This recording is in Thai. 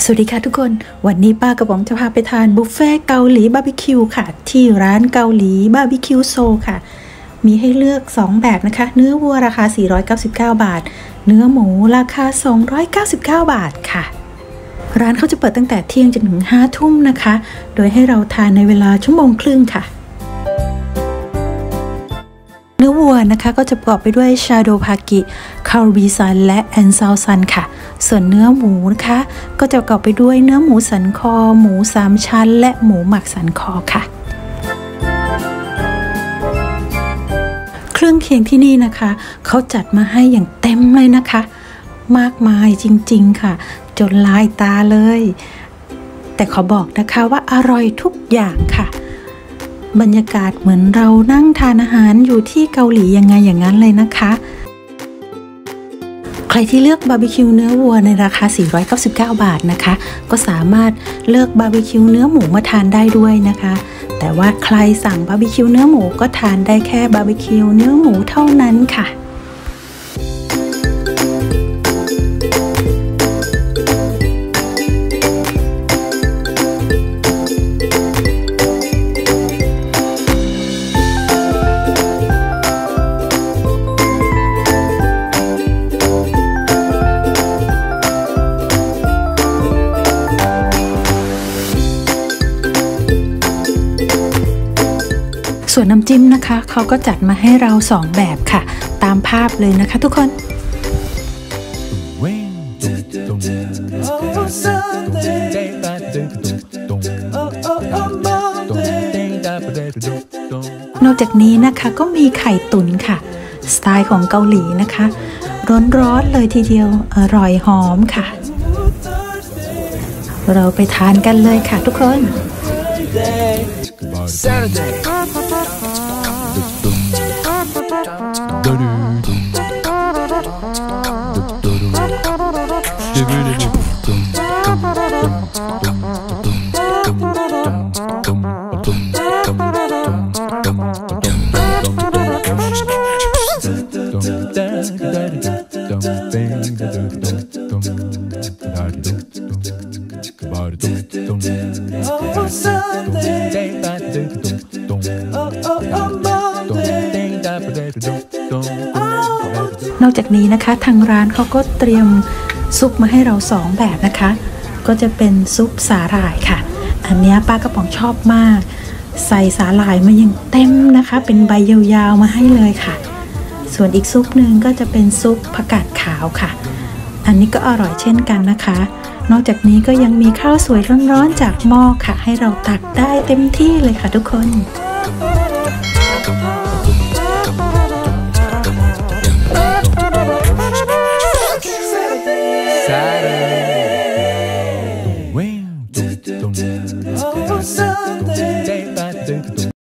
สวัสดีค่ะทุกคนวันนี้ป้ากระป๋องจะพาไปทานบุฟเฟ่เกาหลีบาร์บีคิวค่ะที่ร้านเกาหลีบาร์บีคิวโซค่ะมีให้เลือก2แบบนะคะเนื้อวัวราคา499 บาทเนื้อหมูราคา299 บาทค่ะร้านเขาจะเปิดตั้งแต่เที่ยงจนถึง5 ทุ่มนะคะโดยให้เราทานในเวลาชั่วโมงครึ่งค่ะเนื้อวัวนะคะก็จะประกอบไปด้วยชาโดพากิคาร์บีซันและแอนซาวซันค่ะส่วนเนื้อหมูนะคะก็จะประกอบไปด้วยเนื้อหมูสันคอหมู3 ชั้นและหมูหมักสันคอค่ะเครื่องเคียงที่นี่นะคะเขาจัดมาให้อย่างเต็มเลยนะคะมากมายจริงๆค่ะจนลายตาเลยแต่ขอบอกนะคะว่าอร่อยทุกอย่างค่ะบรรยากาศเหมือนเรานั่งทานอาหารอยู่ที่เกาหลียังไงอย่างนั้นเลยนะคะใครที่เลือกบาร์บีคิวเนื้อวัวในราคา499 บาทนะคะก็สามารถเลือกบาร์บีคิวเนื้อหมูมาทานได้ด้วยนะคะแต่ว่าใครสั่งบาร์บีคิวเนื้อหมูก็ทานได้แค่บาร์บีคิวเนื้อหมูเท่านั้นค่ะส่วนน้ำจิ้มนะคะเขาก็จัดมาให้เรา2แบบค่ะตามภาพเลยนะคะทุกคนนอกจากนี้นะคะก็มีไข่ตุ๋นค่ะสไตล์ของเกาหลีนะคะร้อนๆเลยทีเดียวอร่อยหอมค่ะเราไปทานกันเลยค่ะทุกคนSaturday.นอกจากนี้นะคะทางร้านเขาก็เตรียมซุปมาให้เรา2แบบนะคะก็จะเป็นซุปสาหร่ายค่ะอันนี้ป้ากระป๋องชอบมากใส่สาหร่ายมาอย่างเต็มนะคะเป็นใบยาวๆมาให้เลยค่ะส่วนอีกซุปหนึ่งก็จะเป็นซุปผักกาดขาวค่ะอันนี้ก็อร่อยเช่นกันนะคะนอกจากนี้ก็ยังมีข้าวสวยร้อนๆจากหม้อค่ะให้เราตักได้เต็มที่เลยค่ะทุกคน